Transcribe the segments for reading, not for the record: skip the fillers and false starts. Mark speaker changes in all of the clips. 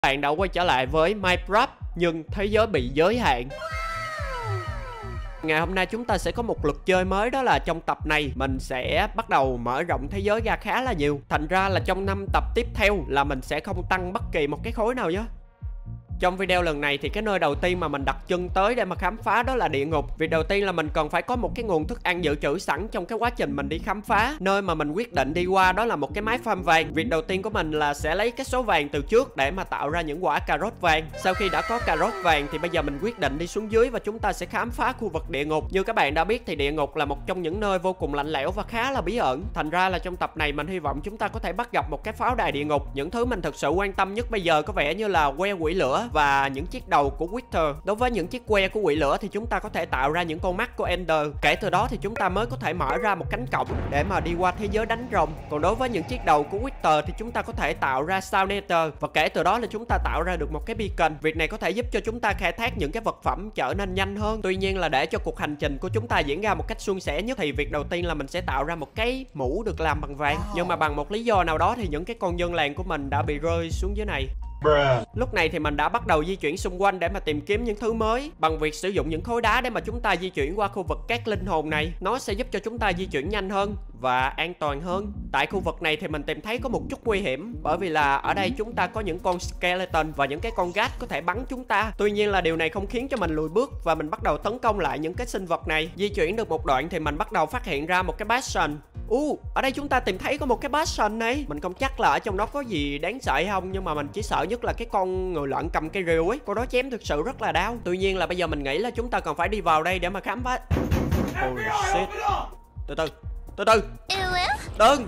Speaker 1: Bạn đã quay trở lại với Minecraft nhưng thế giới bị giới hạn. Ngày hôm nay chúng ta sẽ có một luật chơi mới, đó là trong tập này mình sẽ bắt đầu mở rộng thế giới ra khá là nhiều. Thành ra là trong 5 tập tiếp theo là mình sẽ không tăng bất kỳ một cái khối nào nhé. Trong video lần này thì cái nơi đầu tiên mà mình đặt chân tới để mà khám phá đó là địa ngục. Việc đầu tiên là mình cần phải có một cái nguồn thức ăn dự trữ sẵn trong cái quá trình mình đi khám phá. Nơi mà mình quyết định đi qua đó là một cái máy farm vàng. Việc đầu tiên của mình là sẽ lấy cái số vàng từ trước để mà tạo ra những quả cà rốt vàng. Sau khi đã có cà rốt vàng thì bây giờ mình quyết định đi xuống dưới và chúng ta sẽ khám phá khu vực địa ngục. Như các bạn đã biết thì địa ngục là một trong những nơi vô cùng lạnh lẽo và khá là bí ẩn. Thành ra là trong tập này mình hy vọng chúng ta có thể bắt gặp một cái pháo đài địa ngục. Những thứ mình thực sự quan tâm nhất bây giờ có vẻ như là que quỷ lửa và những chiếc đầu của Wither. Đối với những chiếc que của quỷ lửa thì chúng ta có thể tạo ra những con mắt của Ender. Kể từ đó thì chúng ta mới có thể mở ra một cánh cổng để mà đi qua thế giới đánh rồng. Còn đối với những chiếc đầu của Wither thì chúng ta có thể tạo ra Sound Nether. Và kể từ đó là chúng ta tạo ra được một cái beacon. Việc này có thể giúp cho chúng ta khai thác những cái vật phẩm trở nên nhanh hơn. Tuy nhiên là để cho cuộc hành trình của chúng ta diễn ra một cách suôn sẻ nhất thì việc đầu tiên là mình sẽ tạo ra một cái mũ được làm bằng vàng. Nhưng mà bằng một lý do nào đó thì những cái con dân làng của mình đã bị rơi xuống dưới này. Lúc này thì mình đã bắt đầu di chuyển xung quanh để mà tìm kiếm những thứ mới. Bằng việc sử dụng những khối đá để mà chúng ta di chuyển qua khu vực các linh hồn này, nó sẽ giúp cho chúng ta di chuyển nhanh hơn và an toàn hơn. Tại khu vực này thì mình tìm thấy có một chút nguy hiểm, bởi vì là ở đây chúng ta có những con skeleton và những cái con gat có thể bắn chúng ta. Tuy nhiên là điều này không khiến cho mình lùi bước và mình bắt đầu tấn công lại những cái sinh vật này. Di chuyển được một đoạn thì mình bắt đầu phát hiện ra một cái bastion. Ở đây chúng ta tìm thấy có một cái bastion này. Mình không chắc là ở trong đó có gì đáng sợ hay không, nhưng mà mình chỉ sợ nhất là cái con người lợn cầm cây rìu ấy. Con đó chém thực sự rất là đau. Tuy nhiên là bây giờ mình nghĩ là chúng ta còn phải đi vào đây để mà khám phá. Holy shit. Từ từ đừng.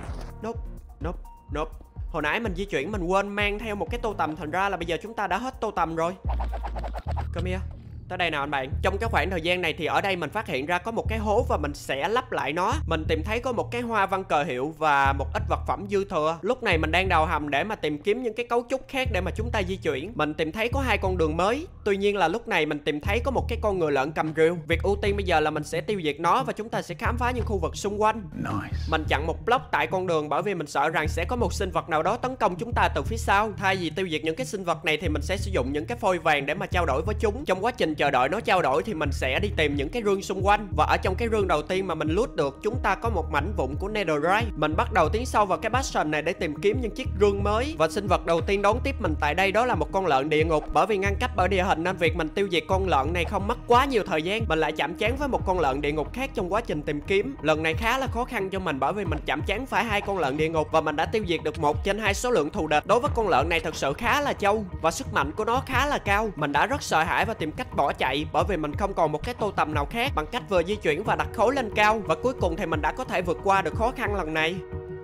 Speaker 1: Nope. Hồi nãy mình di chuyển mình quên mang theo một cái tô tầm, thành ra là bây giờ chúng ta đã hết tô tầm rồi. Come here. Tới đây nào anh bạn. Trong cái khoảng thời gian này thì ở đây mình phát hiện ra có một cái hố và mình sẽ lắp lại nó. Mình tìm thấy có một cái hoa văn cờ hiệu và một ít vật phẩm dư thừa. Lúc này mình đang đào hầm để mà tìm kiếm những cái cấu trúc khác để mà chúng ta di chuyển. Mình tìm thấy có 2 con đường mới. Tuy nhiên là lúc này mình tìm thấy có một cái con người lợn cầm rìu. Việc ưu tiên bây giờ là mình sẽ tiêu diệt nó và chúng ta sẽ khám phá những khu vực xung quanh. Mình chặn một block tại con đường bởi vì mình sợ rằng sẽ có một sinh vật nào đó tấn công chúng ta từ phía sau. Thay vì tiêu diệt những cái sinh vật này thì mình sẽ sử dụng những cái phôi vàng để mà trao đổi với chúng. Trong quá trình chờ đợi nó trao đổi thì mình sẽ đi tìm những cái rương xung quanh. Và ở trong cái rương đầu tiên mà mình loot được, chúng ta có một mảnh vụn của Netherite. Mình bắt đầu tiến sâu vào cái bastion này để tìm kiếm những chiếc rương mới. Và sinh vật đầu tiên đón tiếp mình tại đây đó là một con lợn địa ngục. Bởi vì ngăn cách bởi địa hình nên việc mình tiêu diệt con lợn này không mất quá nhiều thời gian. Mình lại chạm trán với một con lợn địa ngục khác trong quá trình tìm kiếm. Lần này khá là khó khăn cho mình bởi vì mình chạm trán phải 2 con lợn địa ngục và mình đã tiêu diệt được 1 trên 2 số lượng thù địch. Đối với con lợn này thật sự khá là trâu và sức mạnh của nó khá là cao. Mình đã rất sợ hãi và tìm cách bỏ chạy bởi vì mình không còn một cái tô tầm nào khác. Bằng cách vừa di chuyển và đặt khối lên cao, và cuối cùng thì mình đã có thể vượt qua được khó khăn lần này.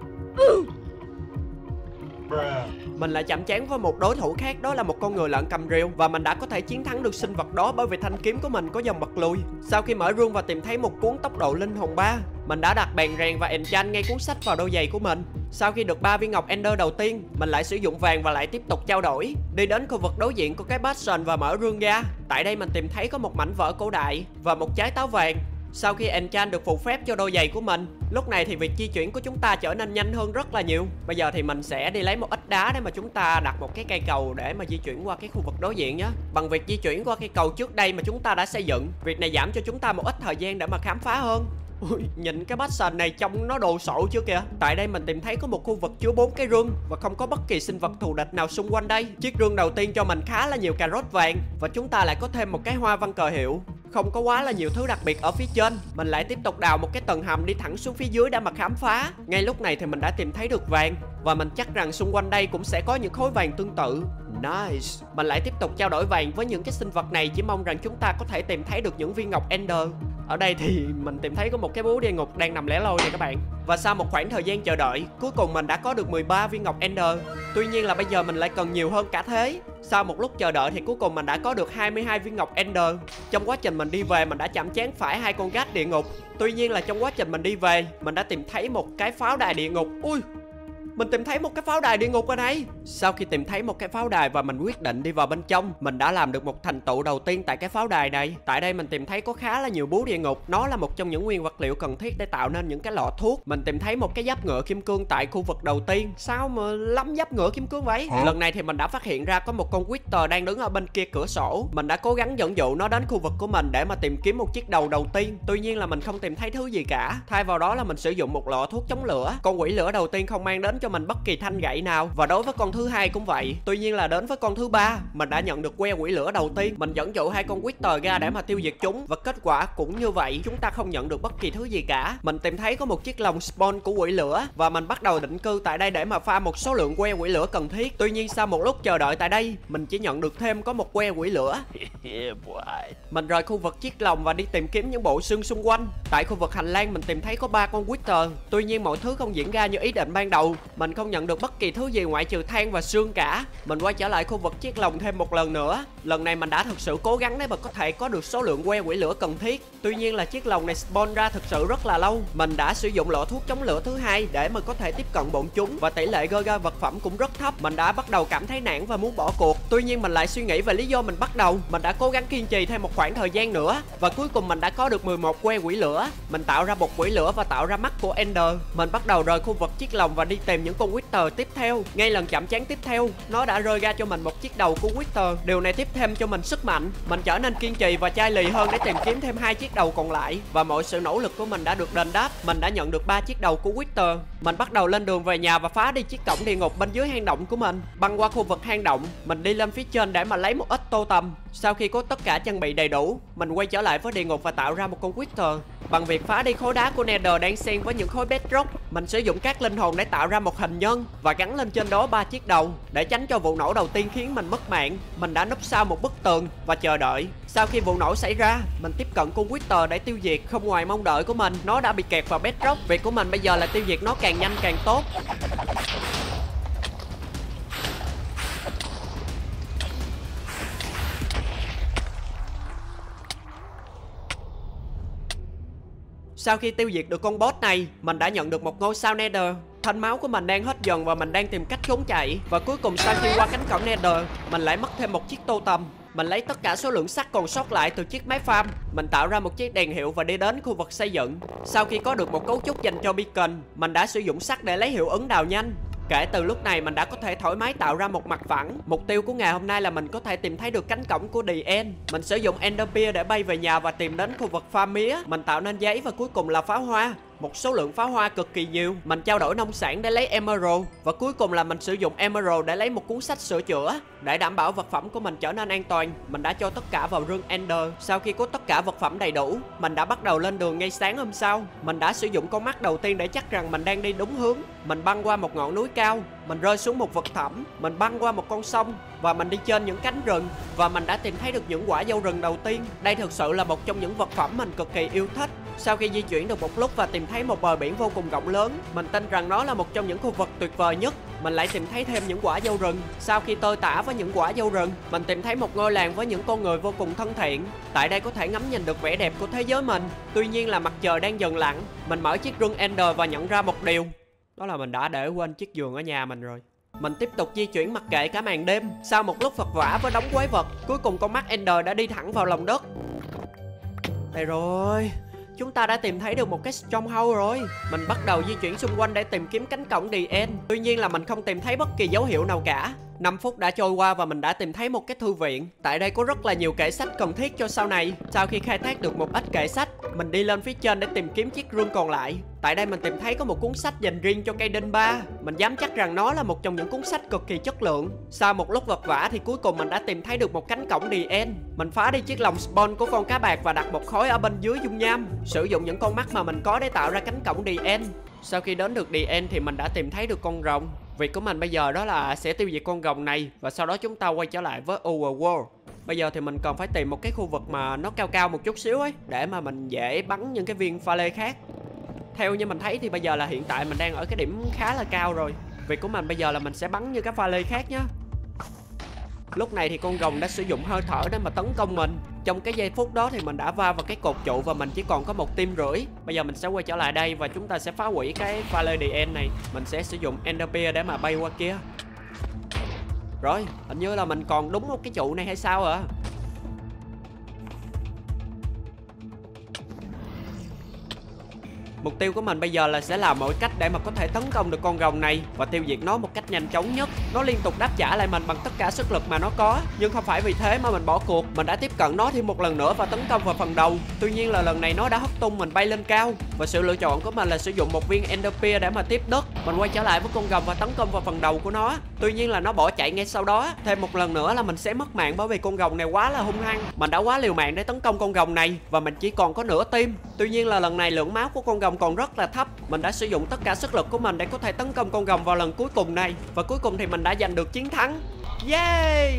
Speaker 1: Mình lại chạm trán với một đối thủ khác, đó là một con người lợn cầm rìu và mình đã có thể chiến thắng được sinh vật đó bởi vì thanh kiếm của mình có dòng bật lùi. Sau khi mở rương và tìm thấy một cuốn tốc độ linh hồn 3, mình đã đặt bàn rèn và enchant ngay cuốn sách vào đôi giày của mình. Sau khi được 3 viên ngọc Ender đầu tiên, mình lại sử dụng vàng và lại tiếp tục trao đổi. Đi đến khu vực đối diện của cái bastion và mở rương ra. Tại đây mình tìm thấy có một mảnh vỡ cổ đại và một trái táo vàng. Sau khi enchant được phù phép cho đôi giày của mình, lúc này thì việc di chuyển của chúng ta trở nên nhanh hơn rất là nhiều. Bây giờ thì mình sẽ đi lấy một ít đá để mà chúng ta đặt một cái cây cầu để mà di chuyển qua cái khu vực đối diện nhé. Bằng việc di chuyển qua cây cầu trước đây mà chúng ta đã xây dựng, việc này giảm cho chúng ta một ít thời gian để mà khám phá hơn. Nhìn cái bastion này trông nó đồ sộ chưa kìa. Tại đây mình tìm thấy có một khu vực chứa 4 cái rương và không có bất kỳ sinh vật thù địch nào xung quanh đây. Chiếc rương đầu tiên cho mình khá là nhiều cà rốt vàng và chúng ta lại có thêm một cái hoa văn cờ hiệu. Không có quá là nhiều thứ đặc biệt ở phía trên. Mình lại tiếp tục đào một cái tầng hầm đi thẳng xuống phía dưới để mà khám phá. Ngay lúc này thì mình đã tìm thấy được vàng và mình chắc rằng xung quanh đây cũng sẽ có những khối vàng tương tự. Nice. Mình lại tiếp tục trao đổi vàng với những cái sinh vật này, chỉ mong rằng chúng ta có thể tìm thấy được những viên ngọc Ender. Ở đây thì mình tìm thấy có một cái búa địa ngục đang nằm lẻ loi này các bạn. Và sau một khoảng thời gian chờ đợi, cuối cùng mình đã có được 13 viên ngọc Ender. Tuy nhiên là bây giờ mình lại cần nhiều hơn cả thế. Sau một lúc chờ đợi thì cuối cùng mình đã có được 22 viên ngọc Ender. Trong quá trình mình đi về mình đã chạm trán phải 2 con gat địa ngục. Tuy nhiên là trong quá trình mình đi về, mình đã tìm thấy một cái pháo đài địa ngục. Mình tìm thấy một cái pháo đài địa ngục ở đây. Sau khi tìm thấy một cái pháo đài và mình quyết định đi vào bên trong, mình đã làm được một thành tựu đầu tiên tại cái pháo đài này. Tại đây mình tìm thấy có khá là nhiều búa địa ngục. Nó là một trong những nguyên vật liệu cần thiết để tạo nên những cái lọ thuốc. Mình tìm thấy một cái giáp ngựa kim cương tại khu vực đầu tiên. Sao mà lắm giáp ngựa kim cương vậy? Lần này thì mình đã phát hiện ra có một con Wither đang đứng ở bên kia cửa sổ. Mình đã cố gắng dẫn dụ nó đến khu vực của mình để mà tìm kiếm một chiếc đầu đầu tiên. Tuy nhiên là mình không tìm thấy thứ gì cả. Thay vào đó là mình sử dụng một lọ thuốc chống lửa. Con quỷ lửa đầu tiên không mang đến cho mình bất kỳ thanh gậy nào, và đối với con thứ hai cũng vậy. Tuy nhiên là đến với con thứ ba, mình đã nhận được que quỷ lửa đầu tiên. Mình dẫn dụ hai con Wither ra để mà tiêu diệt chúng, và kết quả cũng như vậy, chúng ta không nhận được bất kỳ thứ gì cả. Mình tìm thấy có một chiếc lồng spawn của quỷ lửa và mình bắt đầu định cư tại đây để mà farm một số lượng que quỷ lửa cần thiết. Tuy nhiên sau một lúc chờ đợi tại đây, mình chỉ nhận được thêm có một que quỷ lửa. Mình rời khu vực chiếc lồng và đi tìm kiếm những bộ xương xung quanh. Tại khu vực hành lang mình tìm thấy có 3 con Wither. Tuy nhiên mọi thứ không diễn ra như ý định ban đầu. Mình không nhận được bất kỳ thứ gì ngoại trừ than và xương cả. Mình quay trở lại khu vực chiếc lồng thêm một lần nữa. Lần này mình đã thực sự cố gắng để mà có thể có được số lượng que quỷ lửa cần thiết. Tuy nhiên là chiếc lồng này spawn ra thực sự rất là lâu. Mình đã sử dụng lọ thuốc chống lửa thứ hai để mà có thể tiếp cận bọn chúng, và tỷ lệ rơi ra vật phẩm cũng rất thấp. Mình đã bắt đầu cảm thấy nản và muốn bỏ cuộc. Tuy nhiên mình lại suy nghĩ về lý do mình bắt đầu. Mình đã cố gắng kiên trì thêm một khoảng thời gian nữa, và cuối cùng mình đã có được 11 que quỷ lửa. Mình tạo ra bột quỷ lửa và tạo ra mắt của Ender. Mình bắt đầu rời khu vực chiếc lồng và đi tìm những con Wither tiếp theo. Ngay lần chạm trán tiếp theo, nó đã rơi ra cho mình một chiếc đầu của Wither. Điều này tiếp thêm cho mình sức mạnh. Mình trở nên kiên trì và chai lì hơn để tìm kiếm thêm 2 chiếc đầu còn lại, và mọi sự nỗ lực của mình đã được đền đáp. Mình đã nhận được 3 chiếc đầu của Wither. Mình bắt đầu lên đường về nhà và phá đi chiếc cổng địa ngục bên dưới hang động của mình. Băng qua khu vực hang động, mình đi lên phía trên để mà lấy một ít tô tầm. Sau khi có tất cả trang bị đầy đủ, mình quay trở lại với địa ngục và tạo ra một con Wither. Bằng việc phá đi khối đá của Nether đang xen với những khối bedrock, mình sử dụng các linh hồn để tạo ra một hình nhân và gắn lên trên đó 3 chiếc đầu. Để tránh cho vụ nổ đầu tiên khiến mình mất mạng, mình đã núp sau một bức tường và chờ đợi. Sau khi vụ nổ xảy ra, mình tiếp cận con Wither để tiêu diệt. Không ngoài mong đợi của mình, nó đã bị kẹt vào bedrock. Việc của mình bây giờ là tiêu diệt nó càng nhanh càng tốt. Sau khi tiêu diệt được con boss này, mình đã nhận được một ngôi sao Nether. Thanh máu của mình đang hết dần và mình đang tìm cách trốn chạy. Và cuối cùng sau khi qua cánh cổng Nether, mình lại mất thêm một chiếc tô tầm. Mình lấy tất cả số lượng sắt còn sót lại từ chiếc máy farm. Mình tạo ra một chiếc đèn hiệu và đi đến khu vực xây dựng. Sau khi có được một cấu trúc dành cho beacon, mình đã sử dụng sắt để lấy hiệu ứng đào nhanh. Kể từ lúc này mình đã có thể thoải mái tạo ra một mặt phẳng. Mục tiêu của ngày hôm nay là mình có thể tìm thấy được cánh cổng của The End. Mình sử dụng Enderpear để bay về nhà và tìm đến khu vực farm mía. Mình tạo nên giấy và cuối cùng là pháo hoa. Một số lượng pháo hoa cực kỳ nhiều. Mình trao đổi nông sản để lấy Emerald. Và cuối cùng là mình sử dụng Emerald để lấy một cuốn sách sửa chữa. Để đảm bảo vật phẩm của mình trở nên an toàn, mình đã cho tất cả vào rương Ender. Sau khi có tất cả vật phẩm đầy đủ, mình đã bắt đầu lên đường ngay sáng hôm sau. Mình đã sử dụng con mắt đầu tiên để chắc rằng mình đang đi đúng hướng. Mình băng qua một ngọn núi cao, mình rơi xuống một vực thẳm, mình băng qua một con sông và mình đi trên những cánh rừng. Và mình đã tìm thấy được những quả dâu rừng đầu tiên. Đây thực sự là một trong những vật phẩm mình cực kỳ yêu thích. Sau khi di chuyển được một lúc và tìm thấy một bờ biển vô cùng rộng lớn, mình tin rằng nó là một trong những khu vực tuyệt vời nhất. Mình lại tìm thấy thêm những quả dâu rừng. Sau khi tơi tả với những quả dâu rừng, mình tìm thấy một ngôi làng với những con người vô cùng thân thiện. Tại đây có thể ngắm nhìn được vẻ đẹp của thế giới mình. Tuy nhiên là mặt trời đang dần lặn. Mình mở chiếc rương Ender và nhận ra một điều, đó là mình đã để quên chiếc giường ở nhà mình rồi. Mình tiếp tục di chuyển mặc kệ cả màn đêm. Sau một lúc vật vã với đống quái vật, cuối cùng con mắt Ender đã đi thẳng vào lòng đất. Đây rồi, chúng ta đã tìm thấy được một cái stronghold rồi. Mình bắt đầu di chuyển xung quanh để tìm kiếm cánh cổng The End. Tuy nhiên là mình không tìm thấy bất kỳ dấu hiệu nào cả. 5 phút đã trôi qua và mình đã tìm thấy một cái thư viện. Tại đây có rất là nhiều kệ sách cần thiết cho sau này. Sau khi khai thác được một ít kệ sách, mình đi lên phía trên để tìm kiếm chiếc rương còn lại. Tại đây mình tìm thấy có một cuốn sách dành riêng cho cây đinh 3. Mình dám chắc rằng nó là một trong những cuốn sách cực kỳ chất lượng. Sau một lúc vật vã thì cuối cùng mình đã tìm thấy được một cánh cổng The End. Mình phá đi chiếc lồng spawn của con cá bạc và đặt một khối ở bên dưới dung nham. Sử dụng những con mắt mà mình có để tạo ra cánh cổng The End. Sau khi đến được The End thì mình đã tìm thấy được con rồng. Việc của mình bây giờ đó là sẽ tiêu diệt con rồng này và sau đó chúng ta quay trở lại với Overworld. Bây giờ thì mình cần phải tìm một cái khu vực mà nó cao cao một chút xíu ấy, để mà mình dễ bắn những cái viên pha lê khác. Theo như mình thấy thì bây giờ là hiện tại mình đang ở cái điểm khá là cao rồi. Việc của mình bây giờ là mình sẽ bắn như các pha lê khác nhá. Lúc này thì con rồng đã sử dụng hơi thở để mà tấn công mình. Trong cái giây phút đó thì mình đã va vào cái cột trụ và mình chỉ còn có 1 tim rưỡi. Bây giờ mình sẽ quay trở lại đây và chúng ta sẽ phá hủy cái Valley the End này. Mình sẽ sử dụng Ender Pearl để mà bay qua kia. Rồi, hình như là mình còn đúng một cái trụ này hay sao ạ? Mục tiêu của mình bây giờ là sẽ làm mọi cách để mà có thể tấn công được con rồng này và tiêu diệt nó một cách nhanh chóng nhất. Nó liên tục đáp trả lại mình bằng tất cả sức lực mà nó có, nhưng không phải vì thế mà mình bỏ cuộc. Mình đã tiếp cận nó thêm một lần nữa và tấn công vào phần đầu. Tuy nhiên là lần này nó đã hất tung mình bay lên cao và sự lựa chọn của mình là sử dụng một viên Ender Pearl để mà tiếp đất. Mình quay trở lại với con rồng và tấn công vào phần đầu của nó. Tuy nhiên là nó bỏ chạy ngay sau đó. Thêm một lần nữa là mình sẽ mất mạng bởi vì con rồng này quá là hung hăng. Mình đã quá liều mạng để tấn công con rồng này và mình chỉ còn có nửa tim. Tuy nhiên là lần này lượng máu của con rồng còn rất là thấp. Mình đã sử dụng tất cả sức lực của mình để có thể tấn công con rồng vào lần cuối cùng này. Và cuối cùng thì mình đã giành được chiến thắng. Yeah!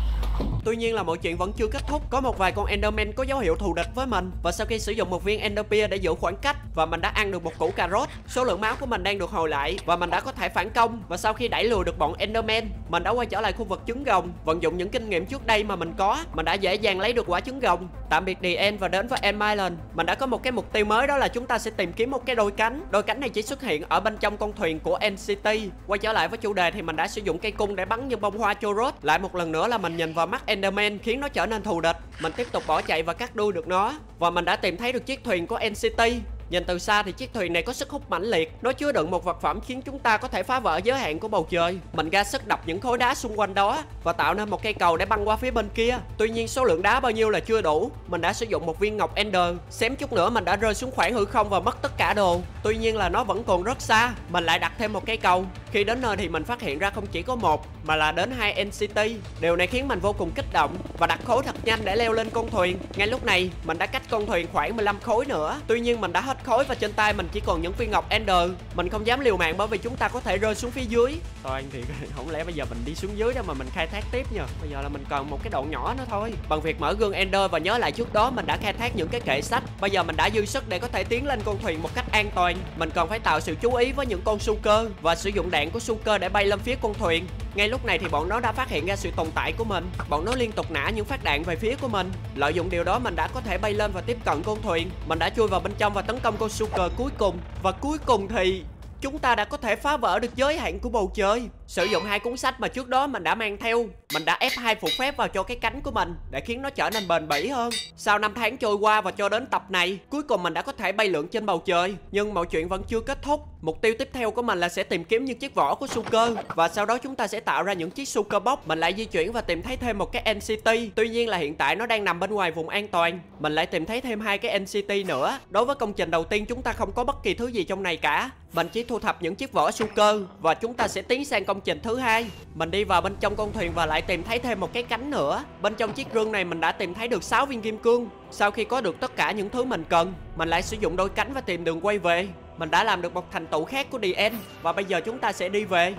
Speaker 1: Tuy nhiên là mọi chuyện vẫn chưa kết thúc. Có một vài con Enderman có dấu hiệu thù địch với mình. Và sau khi sử dụng một viên Ender Pearl để giữ khoảng cách và mình đã ăn được một củ cà rốt, số lượng máu của mình đang được hồi lại và mình đã có thể phản công. Và sau khi đẩy lùi được bọn Enderman, mình đã quay trở lại khu vực trứng rồng. Vận dụng những kinh nghiệm trước đây mà mình có, mình đã dễ dàng lấy được quả trứng rồng. Tạm biệt The End và đến với End Island. Mình đã có một cái mục tiêu mới, đó là chúng ta sẽ tìm kiếm một cái đôi cánh. Đôi cánh này chỉ xuất hiện ở bên trong con thuyền của End City. Quay trở lại với chủ đề thì mình đã sử dụng cây cung để bắn những bông hoa Chorus. Lại một lần nữa là mình nhìn vào mắt Enderman khiến nó trở nên thù địch. Mình tiếp tục bỏ chạy và cắt đuôi được nó. Và mình đã tìm thấy được chiếc thuyền của End City. Nhìn từ xa thì chiếc thuyền này có sức hút mãnh liệt. Nó chứa đựng một vật phẩm khiến chúng ta có thể phá vỡ giới hạn của bầu trời. Mình ra sức đập những khối đá xung quanh đó và tạo nên một cây cầu để băng qua phía bên kia. Tuy nhiên số lượng đá bao nhiêu là chưa đủ. Mình đã sử dụng một viên ngọc Ender. Xém chút nữa mình đã rơi xuống khoảng hư không và mất tất cả đồ. Tuy nhiên là nó vẫn còn rất xa. Mình lại đặt thêm một cây cầu. Khi đến nơi thì mình phát hiện ra không chỉ có một mà là đến 2 End City. Điều này khiến mình vô cùng kích động và đặt khối thật nhanh để leo lên con thuyền. Ngay lúc này mình đã cách con thuyền khoảng 15 khối nữa. Tuy nhiên mình đã hết khối và trên tay mình chỉ còn những viên ngọc Ender. Mình không dám liều mạng bởi vì chúng ta có thể rơi xuống phía dưới. Thôi thì không lẽ bây giờ mình đi xuống dưới đó mà mình khai thác tiếp nhờ. Bây giờ là mình còn một cái đoạn nhỏ nữa thôi. Bằng việc mở gương Ender và nhớ lại trước đó mình đã khai thác những cái kệ sách. Bây giờ mình đã dư sức để có thể tiến lên con thuyền một cách an toàn. Mình cần phải tạo sự chú ý với những con Shulker và sử dụng đạn của Shulker để bay lên phía con thuyền. Ngay lúc này thì bọn nó đã phát hiện ra sự tồn tại của mình. Bọn nó liên tục nã những phát đạn về phía của mình. Lợi dụng điều đó mình đã có thể bay lên và tiếp cận con thuyền. Mình đã chui vào bên trong và tấn công con Shulker cuối cùng. Và cuối cùng thì chúng ta đã có thể phá vỡ được giới hạn của bầu trời. Sử dụng 2 cuốn sách mà trước đó mình đã mang theo. Mình đã ép 2 phụ phép vào cho cái cánh của mình để khiến nó trở nên bền bỉ hơn. Sau 5 tháng trôi qua và cho đến tập này, cuối cùng mình đã có thể bay lượn trên bầu trời. Nhưng mọi chuyện vẫn chưa kết thúc. Mục tiêu tiếp theo của mình là sẽ tìm kiếm những chiếc vỏ của Shulker. Và sau đó chúng ta sẽ tạo ra những chiếc Shulker Box. Mình lại di chuyển và tìm thấy thêm một cái End City. Tuy nhiên là hiện tại nó đang nằm bên ngoài vùng an toàn. Mình lại tìm thấy thêm 2 cái End City nữa. Đối với công trình đầu tiên chúng ta không có bất kỳ thứ gì trong này cả. Mình chỉ thu thập những chiếc vỏ Shulker và chúng ta sẽ tiến sang công trình thứ hai. Mình đi vào bên trong con thuyền và lại tìm thấy thêm một cái cánh nữa. Bên trong chiếc rương này mình đã tìm thấy được 6 viên kim cương. Sau khi có được tất cả những thứ mình cần, mình lại sử dụng đôi cánh và tìm đường quay về. Mình đã làm được một thành tựu khác của The End và bây giờ chúng ta sẽ đi về.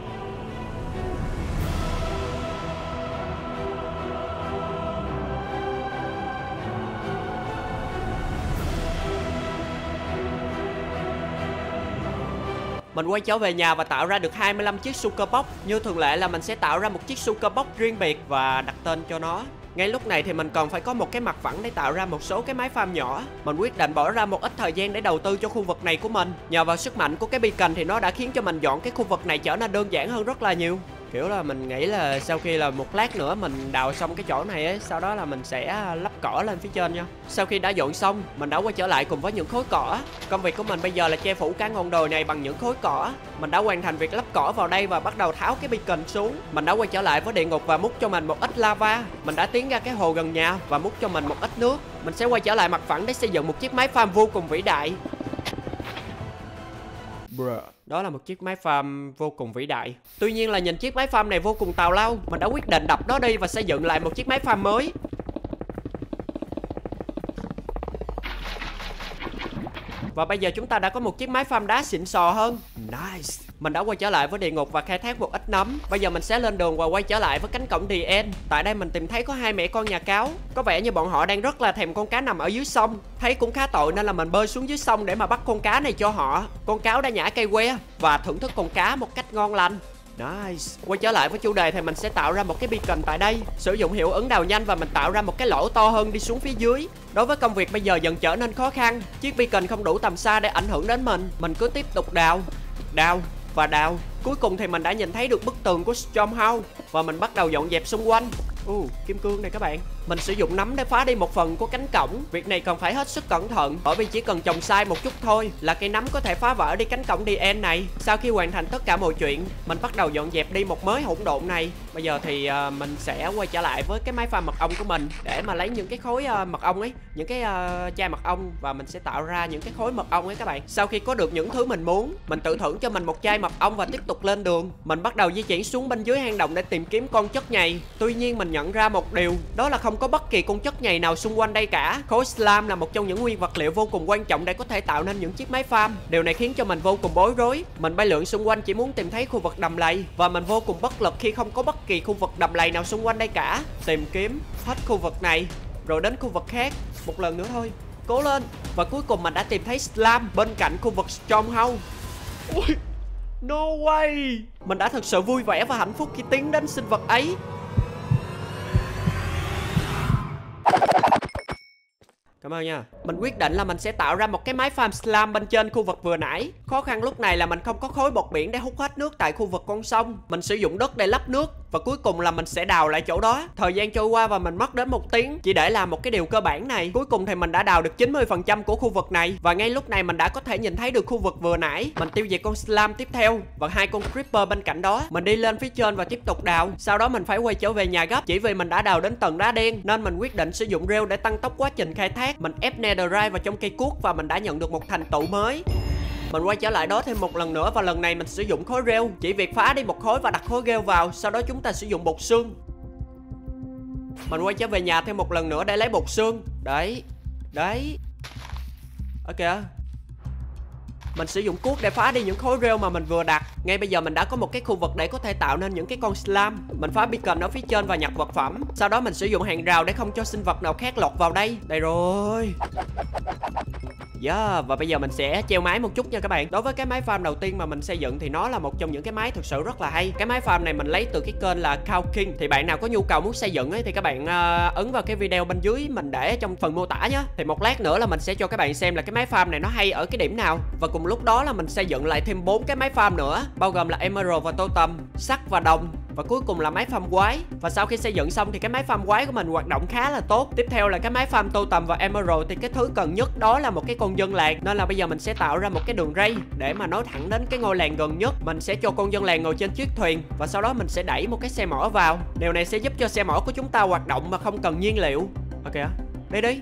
Speaker 1: Mình quay trở về nhà và tạo ra được 25 chiếc Shulker Box. Như thường lệ là mình sẽ tạo ra một chiếc Shulker Box riêng biệt và đặt tên cho nó. Ngay lúc này thì mình còn phải có một cái mặt phẳng để tạo ra một số cái máy farm nhỏ. Mình quyết định bỏ ra một ít thời gian để đầu tư cho khu vực này của mình. Nhờ vào sức mạnh của cái beacon thì nó đã khiến cho mình dọn cái khu vực này trở nên đơn giản hơn rất là nhiều. Kiểu là mình nghĩ là sau khi là một lát nữa mình đào xong cái chỗ này ấy, sau đó là mình sẽ lắp cỏ lên phía trên nha. Sau khi đã dọn xong, mình đã quay trở lại cùng với những khối cỏ. Công việc của mình bây giờ là che phủ cả ngọn đồi này bằng những khối cỏ. Mình đã hoàn thành việc lắp cỏ vào đây và bắt đầu tháo cái beacon xuống. Mình đã quay trở lại với địa ngục và múc cho mình một ít lava. Mình đã tiến ra cái hồ gần nhà và múc cho mình một ít nước. Mình sẽ quay trở lại mặt phẳng để xây dựng một chiếc máy farm vô cùng vĩ đại. Đó là một chiếc máy farm vô cùng vĩ đại. Tuy nhiên là nhìn chiếc máy farm này vô cùng tào lao, mình đã quyết định đập nó đi và xây dựng lại một chiếc máy farm mới. Và bây giờ chúng ta đã có một chiếc máy farm đá xịn sò hơn. Nice. Mình đã quay trở lại với địa ngục và khai thác một ít nấm. Bây giờ mình sẽ lên đường và quay trở lại với cánh cổng The End. Tại đây mình tìm thấy có 2 mẹ con nhà cáo. Có vẻ như bọn họ đang rất là thèm con cá nằm ở dưới sông. Thấy cũng khá tội nên là mình bơi xuống dưới sông để mà bắt con cá này cho họ. Con cáo đã nhả cây que và thưởng thức con cá một cách ngon lành. Nice. Quay trở lại với chủ đề thì mình sẽ tạo ra một cái beacon tại đây, sử dụng hiệu ứng đào nhanh và mình tạo ra một cái lỗ to hơn đi xuống phía dưới. Đối với công việc bây giờ dần trở nên khó khăn, chiếc beacon không đủ tầm xa để ảnh hưởng đến mình cứ tiếp tục đào và đào. Cuối cùng thì mình đã nhìn thấy được bức tường của Stormhouse và mình bắt đầu dọn dẹp xung quanh. Kim cương này các bạn. Mình sử dụng nắm để phá đi một phần của cánh cổng. Việc này cần phải hết sức cẩn thận, bởi vì chỉ cần trồng sai một chút thôi là cây nắm có thể phá vỡ đi cánh cổng DN này. Sau khi hoàn thành tất cả mọi chuyện, mình bắt đầu dọn dẹp đi một mớ hỗn độn này. Bây giờ thì mình sẽ quay trở lại với cái máy pha mật ong của mình để mà lấy những cái khối mật ong ấy, những cái chai mật ong, và mình sẽ tạo ra những cái khối mật ong ấy các bạn. Sau khi có được những thứ mình muốn, mình tự thưởng cho mình một chai mật ong và tiếp tục lên đường. Mình bắt đầu di chuyển xuống bên dưới hang động để tìm kiếm con chất nhầy. Tuy nhiên mình nhận ra một điều, đó là không có bất kỳ con chất nhầy nào xung quanh đây cả. Khối slime là một trong những nguyên vật liệu vô cùng quan trọng để có thể tạo nên những chiếc máy farm. Điều này khiến cho mình vô cùng bối rối. Mình bay lượn xung quanh chỉ muốn tìm thấy khu vực đầm lầy, và mình vô cùng bất lực khi không có bất kỳ khu vực đầm lầy nào xung quanh đây cả. Tìm kiếm hết khu vực này rồi đến khu vực khác, một lần nữa thôi, cố lên. Và cuối cùng mình đã tìm thấy slime bên cạnh khu vực Stronghold. Ui, no way. Mình đã thực sự vui vẻ và hạnh phúc khi tiến đến sinh vật ấy. Cảm ơn nha. Mình quyết định là mình sẽ tạo ra một cái máy farm slime bên trên khu vực vừa nãy. Khó khăn lúc này là mình không có khối bọt biển để hút hết nước tại khu vực con sông. Mình sử dụng đất để lấp nước, và cuối cùng là mình sẽ đào lại chỗ đó. Thời gian trôi qua và mình mất đến 1 tiếng chỉ để làm một cái điều cơ bản này. Cuối cùng thì mình đã đào được 90% của khu vực này, và ngay lúc này mình đã có thể nhìn thấy được khu vực vừa nãy. Mình tiêu diệt con slime tiếp theo và 2 con creeper bên cạnh đó. Mình đi lên phía trên và tiếp tục đào. Sau đó mình phải quay trở về nhà gấp, chỉ vì mình đã đào đến tầng đá đen nên mình quyết định sử dụng rêu để tăng tốc quá trình khai thác. Mình ép netherite vào trong cây cuốc và mình đã nhận được một thành tựu mới. Mình quay trở lại đó thêm một lần nữa, và lần này mình sử dụng khối rêu. Chỉ việc phá đi một khối và đặt khối rêu vào, sau đó chúng ta sử dụng bột xương. Mình quay trở về nhà thêm một lần nữa để lấy bột xương. Đấy, đấy. Ok. Mình sử dụng cuốc để phá đi những khối rêu mà mình vừa đặt. Ngay bây giờ mình đã có một cái khu vực để có thể tạo nên những cái con slime. Mình phá beacon ở phía trên và nhặt vật phẩm. Sau đó mình sử dụng hàng rào để không cho sinh vật nào khác lọt vào đây. Đây rồi. Và bây giờ mình sẽ treo máy một chút nha các bạn. Đối với cái máy farm đầu tiên mà mình xây dựng thì nó là một trong những cái máy thực sự rất là hay. Cái máy farm này mình lấy từ cái kênh là Cow King. Thì bạn nào có nhu cầu muốn xây dựng ấy thì các bạn ấn vào cái video bên dưới mình để trong phần mô tả nhé. Thì một lát nữa là mình sẽ cho các bạn xem là cái máy farm này nó hay ở cái điểm nào. Và cùng lúc đó là mình xây dựng lại thêm 4 cái máy farm nữa, bao gồm là Emerald và Totem, sắt và đồng, và cuối cùng là máy farm quái. Và sau khi xây dựng xong thì cái máy farm quái của mình hoạt động khá là tốt. Tiếp theo là cái máy farm Totem và Emerald, thì cái thứ cần nhất đó là một cái con dân làng. Nên là bây giờ mình sẽ tạo ra một cái đường ray để mà nối thẳng đến cái ngôi làng gần nhất. Mình sẽ cho con dân làng ngồi trên chiếc thuyền, và sau đó mình sẽ đẩy một cái xe mỏ vào. Điều này sẽ giúp cho xe mỏ của chúng ta hoạt động mà không cần nhiên liệu. Ok, đi đi.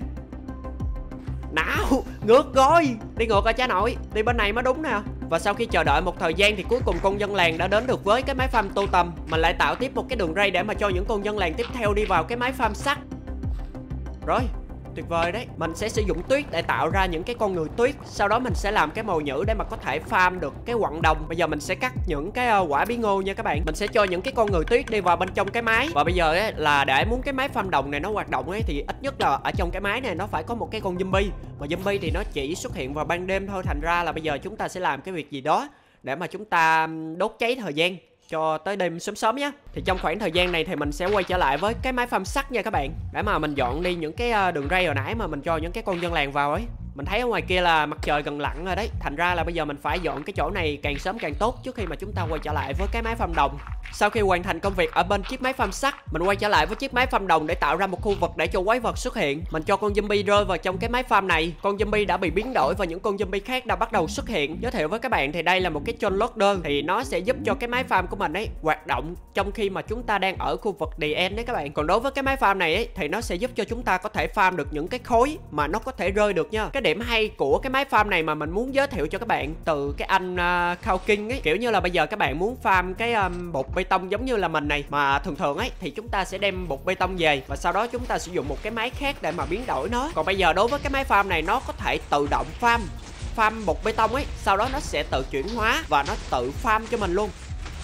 Speaker 1: Nào, ngược rồi. Đi ngược rồi cha nội, đi bên này mới đúng nè. Và sau khi chờ đợi một thời gian thì cuối cùng con dân làng đã đến được với cái máy farm Totem. Mình lại tạo tiếp một cái đường ray để mà cho những con dân làng tiếp theo đi vào cái máy farm sắt. Rồi, tuyệt vời đấy. Mình sẽ sử dụng tuyết để tạo ra những cái con người tuyết. Sau đó mình sẽ làm cái mồi nhử để mà có thể farm được cái quặng đồng. Bây giờ mình sẽ cắt những cái quả bí ngô nha các bạn. Mình sẽ cho những cái con người tuyết đi vào bên trong cái máy. Và bây giờ ấy, là để muốn cái máy farm đồng này nó hoạt động ấy, thì ít nhất là ở trong cái máy này nó phải có một cái con zombie. Mà zombie thì nó chỉ xuất hiện vào ban đêm thôi. Thành ra là bây giờ chúng ta sẽ làm cái việc gì đó để mà chúng ta đốt cháy thời gian cho tới đêm sớm sớm nhé. Thì trong khoảng thời gian này thì mình sẽ quay trở lại với cái máy farm sắt nha các bạn, để mà mình dọn đi những cái đường ray hồi nãy mà mình cho những cái con dân làng vào ấy. Mình thấy ở ngoài kia là mặt trời gần lặn rồi đấy. Thành ra là bây giờ mình phải dọn cái chỗ này càng sớm càng tốt trước khi mà chúng ta quay trở lại với cái máy farm đồng. Sau khi hoàn thành công việc ở bên chiếc máy farm sắt, mình quay trở lại với chiếc máy farm đồng để tạo ra một khu vực để cho quái vật xuất hiện. Mình cho con zombie rơi vào trong cái máy farm này. Con zombie đã bị biến đổi và những con zombie khác đã bắt đầu xuất hiện. Giới thiệu với các bạn thì đây là một cái chôn lót đơn, thì nó sẽ giúp cho cái máy farm của mình ấy hoạt động trong khi mà chúng ta đang ở khu vực The End đấy các bạn. Còn đối với cái máy farm này ấy, thì nó sẽ giúp cho chúng ta có thể farm được những cái khối mà nó có thể rơi được nha. Cái điểm hay của cái máy farm này mà mình muốn giới thiệu cho các bạn từ cái anh Cow King ấy, kiểu như là bây giờ các bạn muốn farm cái bột bê tông giống như là mình này, mà thường thường ấy thì chúng ta sẽ đem bột bê tông về và sau đó chúng ta sử dụng một cái máy khác để mà biến đổi nó. Còn bây giờ đối với cái máy farm này, nó có thể tự động farm bột bê tông ấy, sau đó nó sẽ tự chuyển hóa và nó tự farm cho mình luôn.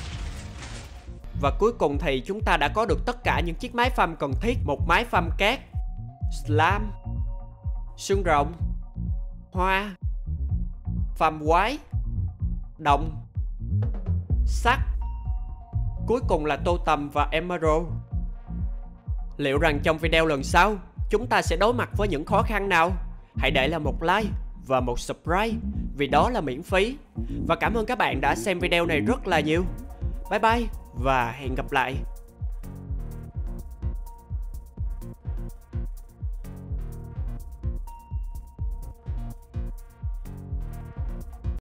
Speaker 1: Và cuối cùng thì chúng ta đã có được tất cả những chiếc máy farm cần thiết. Một máy farm cát, slime, xương rồng, hoa, farm quái, đồng, sắt, Cuối cùng là Totem và Emerald. Liệu rằng trong video lần sau chúng ta sẽ đối mặt với những khó khăn nào? Hãy để lại một like và một subscribe vì đó là miễn phí. Và cảm ơn các bạn đã xem video này rất là nhiều. Bye bye và hẹn gặp lại.